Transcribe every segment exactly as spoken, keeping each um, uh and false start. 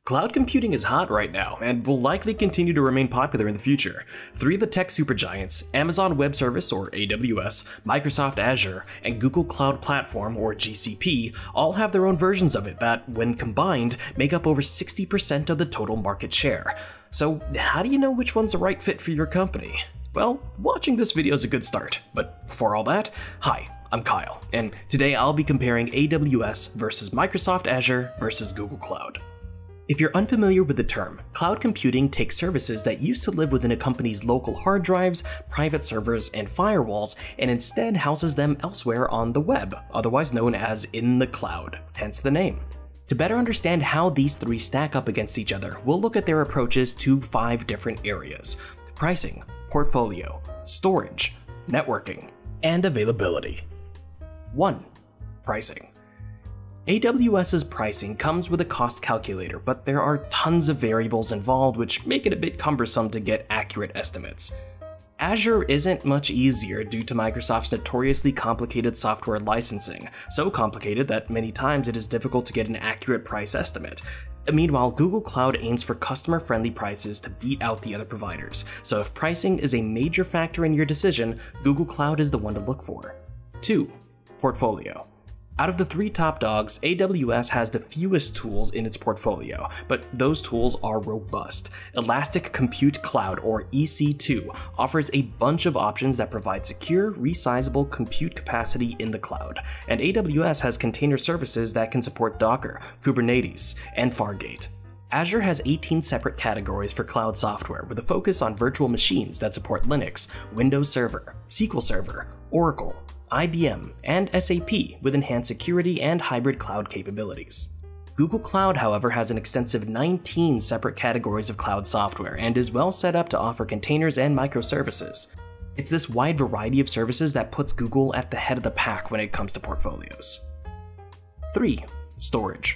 Cloud computing is hot right now and will likely continue to remain popular in the future. Three of the tech supergiants, Amazon Web Service or A W S, Microsoft Azure, and Google Cloud Platform or G C P all have their own versions of it that, when combined, make up over sixty percent of the total market share. So how do you know which one's the right fit for your company? Well, watching this video is a good start, but before all that, hi, I'm Kyle, and today I'll be comparing A W S versus Microsoft Azure versus Google Cloud. If you're unfamiliar with the term, cloud computing takes services that used to live within a company's local hard drives, private servers, and firewalls, and instead houses them elsewhere on the web, otherwise known as in the cloud, hence the name. To better understand how these three stack up against each other, we'll look at their approaches to five different areas: pricing, portfolio, storage, networking, and availability. one. Pricing. AWS's pricing comes with a cost calculator, but there are tons of variables involved which make it a bit cumbersome to get accurate estimates. Azure isn't much easier due to Microsoft's notoriously complicated software licensing, so complicated that many times it is difficult to get an accurate price estimate. Meanwhile, Google Cloud aims for customer-friendly prices to beat out the other providers, so if pricing is a major factor in your decision, Google Cloud is the one to look for. two. Portfolio. Out of the three top dogs, A W S has the fewest tools in its portfolio, but those tools are robust. Elastic Compute Cloud, or E C two, offers a bunch of options that provide secure, resizable compute capacity in the cloud, and A W S has container services that can support Docker, Kubernetes, and Fargate. Azure has eighteen separate categories for cloud software with a focus on virtual machines that support Linux, Windows Server, S Q L Server, Oracle, I B M, and S A P with enhanced security and hybrid cloud capabilities. Google Cloud, however, has an extensive nineteen separate categories of cloud software and is well set up to offer containers and microservices. It's this wide variety of services that puts Google at the head of the pack when it comes to portfolios. three. Storage.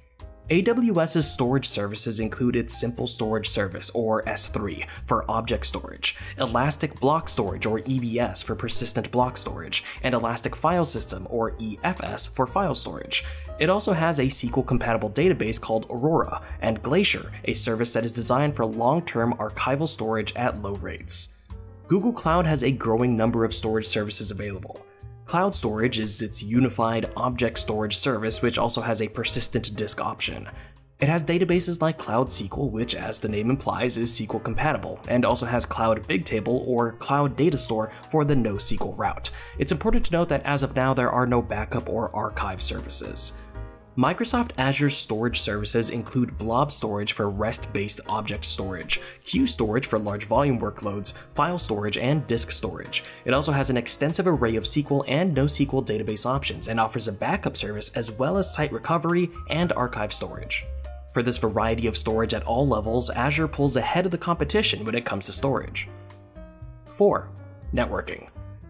AWS's storage services include its Simple Storage Service, or S three, for object storage, Elastic Block Storage, or E B S, for persistent block storage, and Elastic File System, or E F S, for file storage. It also has a S Q L-compatible database called Aurora, and Glacier, a service that is designed for long-term archival storage at low rates. Google Cloud has a growing number of storage services available. Cloud Storage is its unified object storage service, which also has a persistent disk option. It has databases like Cloud S Q L, which, as the name implies, is S Q L compatible, and also has Cloud Bigtable or Cloud Data Store for the NoSQL route. It's important to note that as of now, there are no backup or archive services. Microsoft Azure's storage services include blob storage for REST-based object storage, queue storage for large volume workloads, file storage, and disk storage. It also has an extensive array of S Q L and NoSQL database options and offers a backup service as well as site recovery and archive storage. For this variety of storage at all levels, Azure pulls ahead of the competition when it comes to storage. four. Networking.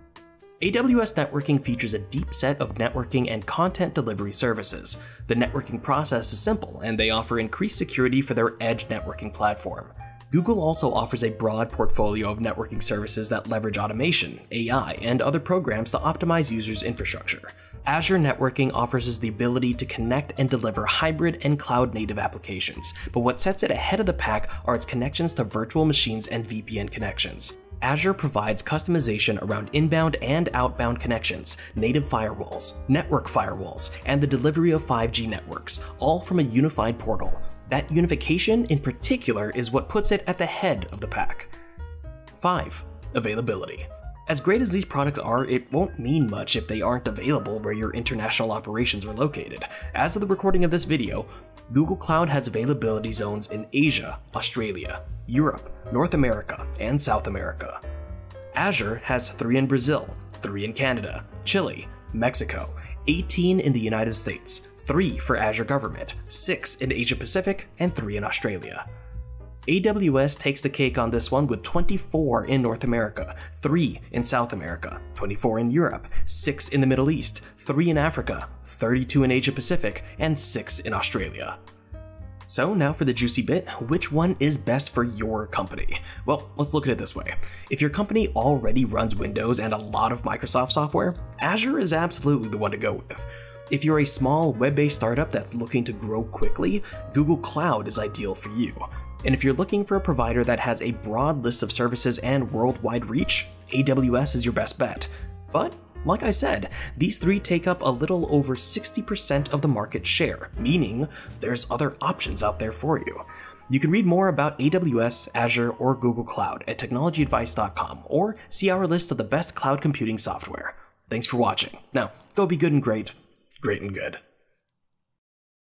A W S networking features a deep set of networking and content delivery services. The networking process is simple, and they offer increased security for their edge networking platform. Google also offers a broad portfolio of networking services that leverage automation, A I, and other programs to optimize users' infrastructure. Azure Networking offers us the ability to connect and deliver hybrid and cloud-native applications, but what sets it ahead of the pack are its connections to virtual machines and V P N connections. Azure provides customization around inbound and outbound connections, native firewalls, network firewalls, and the delivery of five G networks, all from a unified portal. That unification in particular is what puts it at the head of the pack. five. Availability. As great as these products are, it won't mean much if they aren't available where your international operations are located. As of the recording of this video, Google Cloud has availability zones in Asia, Australia, Europe, North America, and South America. Azure has three in Brazil, three in Canada, Chile, Mexico, eighteen in the United States, three for Azure Government, six in Asia Pacific, and three in Australia. A W S takes the cake on this one with twenty-four in North America, three in South America, twenty-four in Europe, six in the Middle East, three in Africa, thirty-two in Asia Pacific, and six in Australia. So now for the juicy bit, which one is best for your company? Well, let's look at it this way. If your company already runs Windows and a lot of Microsoft software, Azure is absolutely the one to go with. If you're a small web-based startup that's looking to grow quickly, Google Cloud is ideal for you. And if you're looking for a provider that has a broad list of services and worldwide reach, A W S is your best bet. But like I said, these three take up a little over sixty percent of the market share, meaning there's other options out there for you. You can read more about A W S, Azure, or Google Cloud at technology advice dot com, or see our list of the best cloud computing software. Thanks for watching. Now, go be good and great, great and good.